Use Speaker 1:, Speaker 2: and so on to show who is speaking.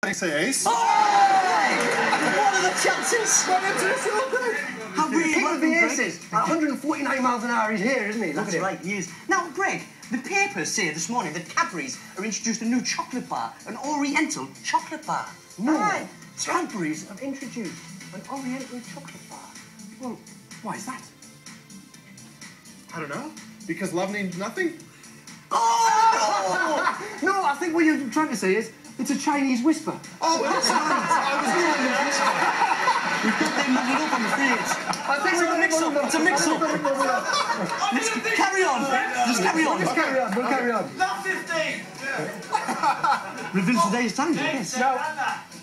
Speaker 1: I say ace.
Speaker 2: Oh! What are the chances?
Speaker 3: How brilliant. King of the aces. At 149 miles an hour, he's here, isn't he?
Speaker 2: That's right, he is. Now, Greg, the papers say this morning that Cadbury's have introduced a new chocolate bar, an Oriental chocolate bar.
Speaker 3: No.
Speaker 2: Aye.
Speaker 3: Cadbury's have introduced an Oriental chocolate bar. Well, why is that?
Speaker 1: I don't know. Because love named nothing?
Speaker 3: Oh! No, I think what you're trying to say is it's a Chinese whisper.
Speaker 1: Oh, that's right. I was doing that.
Speaker 2: We've got them muddled up on the stage.
Speaker 3: I think
Speaker 2: It's a mix-up. It's a mix-up. Let's carry on. Just carry on.
Speaker 3: Let's carry on. We'll carry on.
Speaker 4: Not 15.
Speaker 2: Reveals today's time, yes.
Speaker 4: Now,